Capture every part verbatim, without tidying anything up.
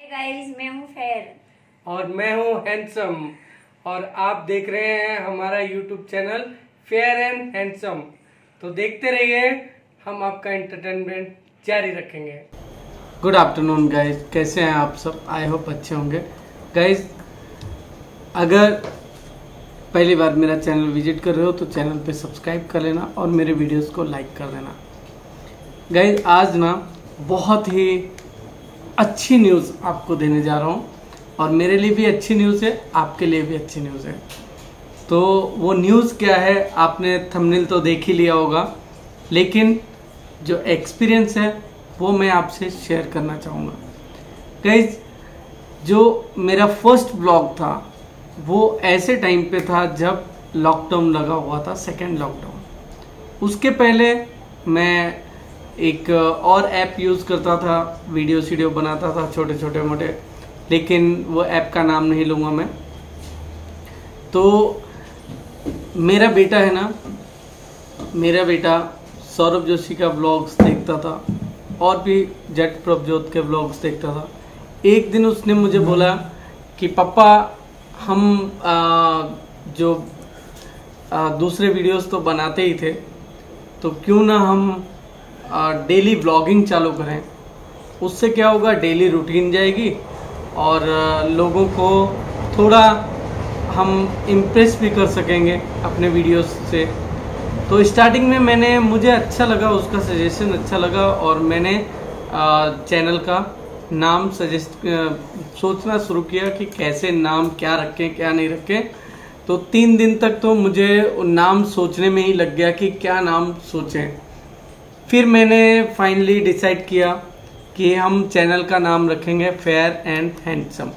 Guys, मैं हूँ fair और मैं हूँ हैंडसम और आप देख रहे हैं हमारा YouTube channel fair and handsome. तो देखते रहिए, हम आपका एंटरटेनमेंट जारी रखेंगे। गुड आफ्टरनून गाइस, कैसे हैं आप सब? आई होप अच्छे होंगे। गाइस, अगर पहली बार मेरा चैनल विजिट कर रहे हो तो चैनल पे सब्सक्राइब कर लेना और मेरे वीडियोस को लाइक कर देना। गाइस, आज ना बहुत ही अच्छी न्यूज़ आपको देने जा रहा हूँ और मेरे लिए भी अच्छी न्यूज़ है, आपके लिए भी अच्छी न्यूज़ है। तो वो न्यूज़ क्या है, आपने थंबनेल तो देख ही लिया होगा, लेकिन जो एक्सपीरियंस है वो मैं आपसे शेयर करना चाहूँगा। गाइस, जो मेरा फर्स्ट ब्लॉग था वो ऐसे टाइम पे था जब लॉकडाउन लगा हुआ था, सेकेंड लॉकडाउन। उसके पहले मैं एक और ऐप यूज़ करता था, वीडियो वीडियो बनाता था छोटे छोटे मोटे, लेकिन वो ऐप का नाम नहीं लूँगा मैं। तो मेरा बेटा है ना, मेरा बेटा सौरभ जोशी का व्लॉग्स देखता था और भी जट प्रभजोत के व्लॉग्स देखता था। एक दिन उसने मुझे बोला कि पापा, हम आ, जो आ, दूसरे वीडियोस तो बनाते ही थे, तो क्यों ना हम डेली व्लॉगिंग चालू करें। उससे क्या होगा, डेली रूटीन जाएगी और लोगों को थोड़ा हम इम्प्रेस भी कर सकेंगे अपने वीडियोस से। तो स्टार्टिंग में मैंने मुझे अच्छा लगा, उसका सजेशन अच्छा लगा और मैंने चैनल का नाम सजेस्ट सोचना शुरू किया कि कैसे नाम, क्या रखें क्या नहीं रखें। तो तीन दिन तक तो मुझे नाम सोचने में ही लग गया कि क्या नाम सोचें। फिर मैंने फाइनली डिसाइड किया कि हम चैनल का नाम रखेंगे फेयर एंड हैंडसम।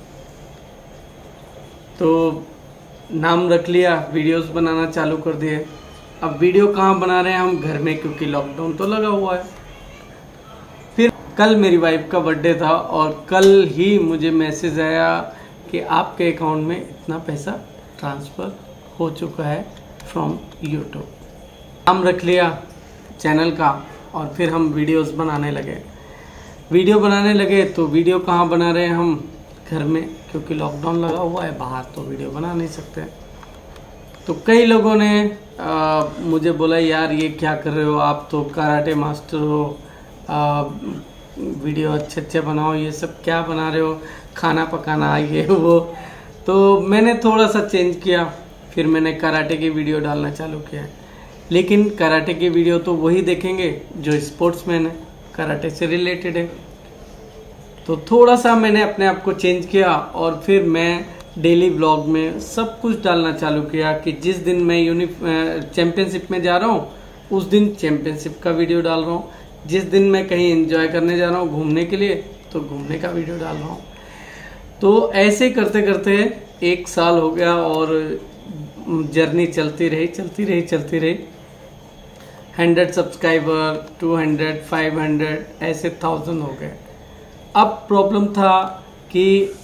तो नाम रख लिया, वीडियोस बनाना चालू कर दिए। अब वीडियो कहाँ बना रहे हैं हम? घर में, क्योंकि लॉकडाउन तो लगा हुआ है। फिर कल मेरी वाइफ का बर्थडे था और कल ही मुझे मैसेज आया कि आपके अकाउंट में इतना पैसा ट्रांसफ़र हो चुका है फ्रॉम यूट्यूब। नाम रख लिया चैनल का और फिर हम वीडियोस बनाने लगे। वीडियो बनाने लगे तो वीडियो कहाँ बना रहे हैं हम? घर में, क्योंकि लॉकडाउन लगा हुआ है, बाहर तो वीडियो बना नहीं सकते। तो कई लोगों ने आ, मुझे बोला, यार ये क्या कर रहे हो, आप तो कराटे मास्टर हो, आ, वीडियो अच्छे अच्छे बनाओ, ये सब क्या बना रहे हो, खाना पकाना ये वो। तो मैंने थोड़ा सा चेंज किया, फिर मैंने कराटे की वीडियो डालना चालू किया। लेकिन कराटे की वीडियो तो वही देखेंगे जो स्पोर्ट्समैन है, कराटे से रिलेटेड है। तो थोड़ा सा मैंने अपने आप को चेंज किया और फिर मैं डेली व्लॉग में सब कुछ डालना चालू किया कि जिस दिन मैं यूनि चैम्पियनशिप में जा रहा हूँ उस दिन चैम्पियनशिप का वीडियो डाल रहा हूँ, जिस दिन मैं कहीं एंजॉय करने जा रहा हूँ घूमने के लिए तो घूमने का वीडियो डाल रहा हूँ। तो ऐसे करते करते एक साल हो गया और जर्नी चलती रही चलती रही चलती रही hundred subscriber, two hundred, five hundred, ऐसे थाउजेंड हो गए। अब प्रॉब्लम था कि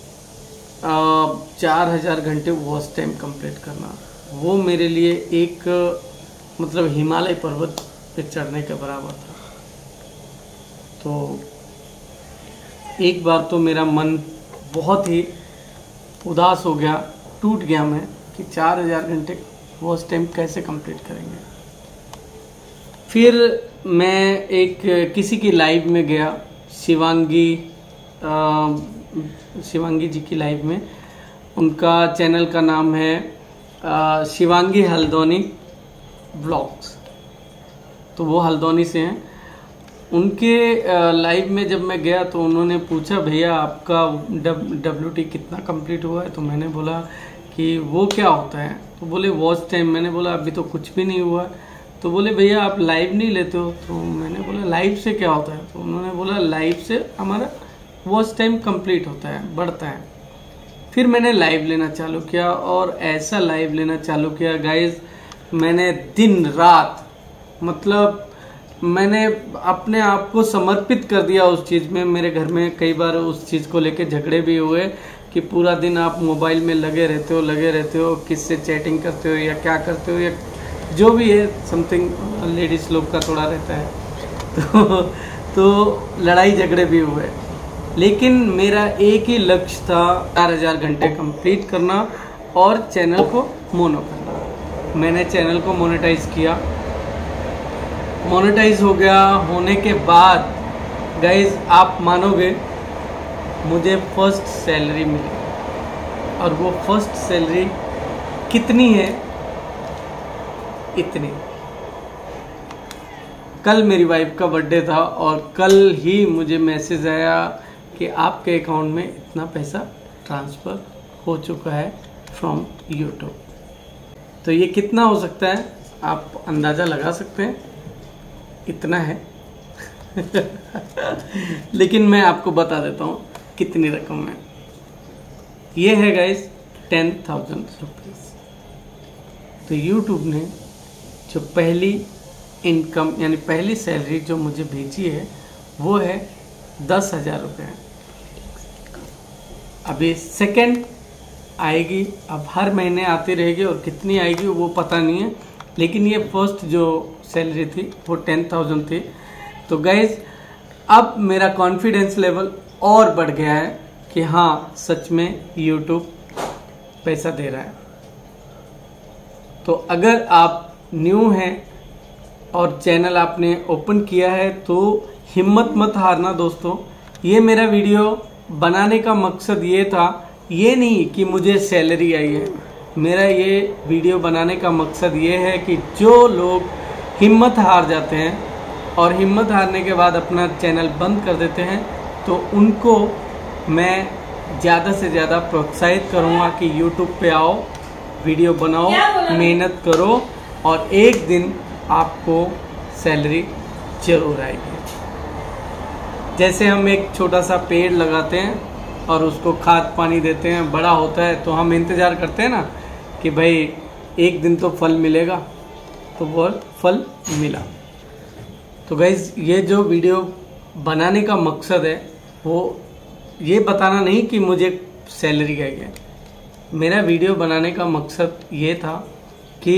चार हजार घंटे वॉच टाइम कंप्लीट करना, वो मेरे लिए एक मतलब हिमालय पर्वत पे चढ़ने के बराबर था। तो एक बार तो मेरा मन बहुत ही उदास हो गया, टूट गया मैं कि चार हजार घंटे वॉच टाइम कैसे कंप्लीट करेंगे। फिर मैं एक किसी की लाइव में गया, शिवांगी आ, शिवांगी जी की लाइव में। उनका चैनल का नाम है आ, शिवांगी हल्द्वानी ब्लॉग्स। तो वो हल्द्वानी से हैं। उनके लाइव में जब मैं गया तो उन्होंने पूछा, भैया आपका डब्ल्यू टी कितना कंप्लीट हुआ है? तो मैंने बोला कि वो क्या होता है? तो बोले वॉच टाइम। मैंने बोला अभी तो कुछ भी नहीं हुआ। तो बोले भैया आप लाइव नहीं लेते हो? तो मैंने बोला लाइव से क्या होता है? तो उन्होंने बोला लाइव से हमारा वॉच टाइम कंप्लीट होता है, बढ़ता है। फिर मैंने लाइव लेना चालू किया और ऐसा लाइव लेना चालू किया गाइज, मैंने दिन रात मतलब मैंने अपने आप को समर्पित कर दिया उस चीज़ में। मेरे घर में कई बार उस चीज़ को लेके झगड़े भी हुए कि पूरा दिन आप मोबाइल में लगे रहते हो लगे रहते हो किससे चैटिंग करते हो या क्या करते हो, या जो भी है समथिंग लेडीज़ लोग का थोड़ा रहता है। तो तो लड़ाई झगड़े भी हुए। लेकिन मेरा एक ही लक्ष्य था, चार हजार घंटे कंप्लीट करना और चैनल को मोनो करना। मैंने चैनल को मोनेटाइज किया, मोनेटाइज हो गया। होने के बाद गाइज आप मानोगे, मुझे फर्स्ट सैलरी मिली। और वो फर्स्ट सैलरी कितनी है? इतनी। कल मेरी वाइफ का बर्थडे था और कल ही मुझे मैसेज आया कि आपके अकाउंट में इतना पैसा ट्रांसफ़र हो चुका है फ्रॉम यूट्यूब। तो ये कितना हो सकता है आप अंदाज़ा लगा सकते हैं, इतना है। लेकिन मैं आपको बता देता हूँ कितनी रकम है। ये है गाइस टेन थाउजेंड रुपीज़। तो यूट्यूब ने जो पहली इनकम यानी पहली सैलरी जो मुझे भेजी है वो है दस हज़ार रुपये। अभी सेकंड आएगी, अब हर महीने आती रहेगी और कितनी आएगी वो पता नहीं है, लेकिन ये फर्स्ट जो सैलरी थी वो टेन थाउजेंड थी। तो गाइज अब मेरा कॉन्फिडेंस लेवल और बढ़ गया है कि हाँ सच में यूट्यूब पैसा दे रहा है। तो अगर आप न्यू हैं और चैनल आपने ओपन किया है तो हिम्मत मत हारना दोस्तों। ये मेरा वीडियो बनाने का मकसद ये था, ये नहीं कि मुझे सैलरी आई है। मेरा ये वीडियो बनाने का मकसद ये है कि जो लोग हिम्मत हार जाते हैं और हिम्मत हारने के बाद अपना चैनल बंद कर देते हैं, तो उनको मैं ज़्यादा से ज़्यादा प्रोत्साहित करूँगा कि यूट्यूब पे आओ, वीडियो बनाओ, मेहनत करो और एक दिन आपको सैलरी जरूर आएगी। जैसे हम एक छोटा सा पेड़ लगाते हैं और उसको खाद पानी देते हैं, बड़ा होता है तो हम इंतज़ार करते हैं ना कि भाई एक दिन तो फल मिलेगा, तो वो फल मिला। तो गाइज ये जो वीडियो बनाने का मकसद है वो ये बताना नहीं कि मुझे सैलरी आई है। मेरा वीडियो बनाने का मकसद ये था कि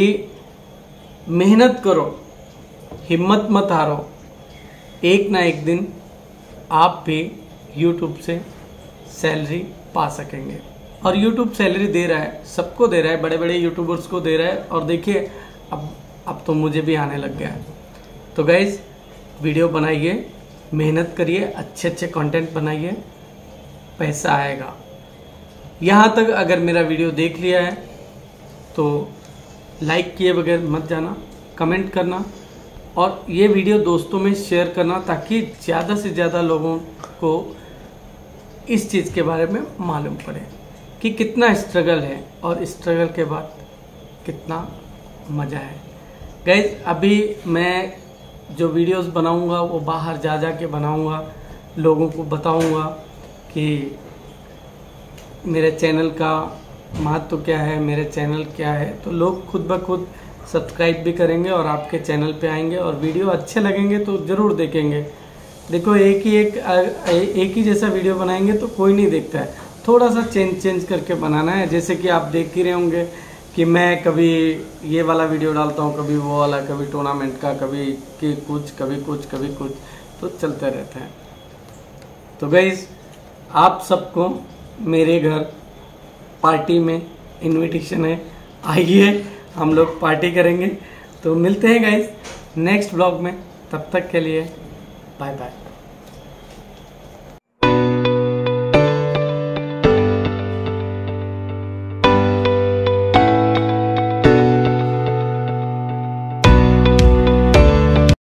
मेहनत करो, हिम्मत मत हारो, एक ना एक दिन आप भी यूट्यूब से सैलरी पा सकेंगे। और यूट्यूब सैलरी दे रहा है, सबको दे रहा है, बड़े बड़े यूट्यूबर्स को दे रहा है। और देखिए अब अब तो मुझे भी आने लग गया है। तो गाइज वीडियो बनाइए, मेहनत करिए, अच्छे अच्छे कंटेंट बनाइए, पैसा आएगा। यहाँ तक अगर मेरा वीडियो देख लिया है तो लाइक किए बगैर मत जाना, कमेंट करना और ये वीडियो दोस्तों में शेयर करना ताकि ज़्यादा से ज़्यादा लोगों को इस चीज़ के बारे में मालूम पड़े कि कितना स्ट्रगल है और स्ट्रगल के बाद कितना मज़ा है। गाइज अभी मैं जो वीडियोस बनाऊंगा वो बाहर जा जा के बनाऊंगा, लोगों को बताऊंगा कि मेरे चैनल का महत्व क्या है, मेरे चैनल क्या है। तो लोग खुद ब खुद सब्सक्राइब भी करेंगे और आपके चैनल पे आएंगे और वीडियो अच्छे लगेंगे तो ज़रूर देखेंगे। देखो एक ही एक एक ही जैसा वीडियो बनाएंगे तो कोई नहीं देखता है, थोड़ा सा चेंज चेंज करके बनाना है। जैसे कि आप देख ही रहे होंगे कि मैं कभी ये वाला वीडियो डालता हूँ, कभी वो वाला, कभी टूर्नामेंट का, कभी कि कुछ कभी कुछ कभी कुछ, तो चलते रहते हैं। तो गाइस आप सबको मेरे घर पार्टी में इनविटेशन है, आइए हम लोग पार्टी करेंगे। तो मिलते हैं गाइस नेक्स्ट ब्लॉग में, तब तक के लिए बाय बाय।